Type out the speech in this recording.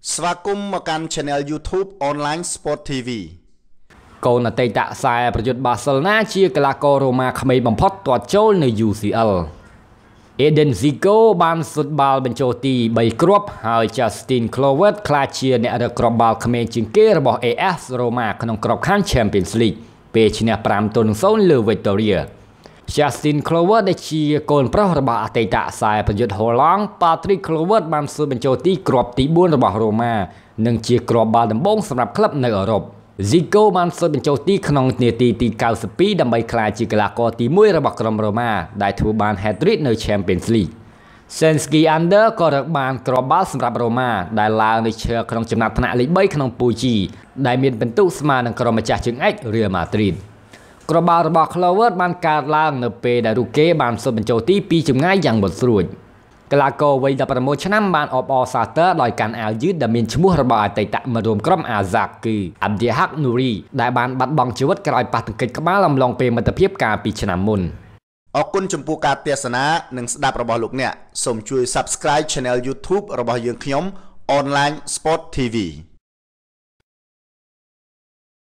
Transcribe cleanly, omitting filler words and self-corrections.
ស្វាគមន៍មកកាន់ Channel YouTube Online Sport TV កូនអតីតខ្សែប្រយុទ្ធបាសេឡូណាជាកីឡាកររ៉ូម៉ាក្មេងបំផុតទាត់ចូលនៅ UCL Eden Zico បានសុទ្ធបាល់បញ្ចូលទី3គ្រាប់ហើយ Justin Kluivert ក្លាយជាអ្នករកគ្រាប់បាល់ក្មេងជាងគេរបស់ AS Roma ក្នុងក្របខ័ណ្ឌ Champions League ពេលឈ្នះ 5-0 លើ Victoria Justin Kluivert ដែលជាកូនប្រុសរបស់អតីតខ្សែប្រយុទ្ធហូឡង់ Patrick Kluivert បានសុទ្ធបញ្ចូលទីគ្រាប់ទី4របស់ Roma និងជាគ្រាប់បាល់ដំបូងសម្រាប់ក្លឹបនៅអឺរ៉ុបZico បានសុទ្ធបញ្ចូលទីក្នុងនាទីទី92ដើម្បីក្លាយជាកីឡាករទី1របស់ក្រុម Roma ដែលធ្វើបាន hat-trick នៅ Champions League Sensky Under ក៏រកបានគ្រាប់បាល់សម្រាប់ Roma ដែលឡើងនៅឈើក្នុងចំណាត់ថ្នាក់លេខ3ក្នុងពូជីដែលមានពិន្ទុស្មើនឹងក្រុមម្ចាស់ជើងឯក Real Madrid គ្រាប់បាល់របស់ Kluivert បានកើតឡើងនៅពេលដែល Ruke បានសុទ្ធបញ្ចូលទីពីចម្ងាយយ៉ាងមុតស្រួចកីឡាករវ័យ16ឆ្នាំបានអបអរសាទរដោយកាន់អាវយឺតដែលមានឈ្មោះរបស់អតីតមិត្តរួមក្រុម Ajax គឺ Abdelhak Nouri ដែលបានបាត់បង់ជីវិតក្រោយប៉ះទង្គិចក្បាលអំឡុងពេលមិត្តភាពកាលពីឆ្នាំមុនអរគុណចំពោះការទស្សនានិងស្ដាប់របស់លោកអ្នកសូមជួយ Subscribe Channel YouTube របស់យើងខ្ញុំ Online Sport TV